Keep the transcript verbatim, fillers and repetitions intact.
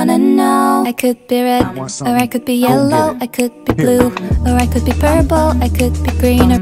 wanna know. I could be red, or I could be yellow, I could be blue, or I could be purple, I could be green, or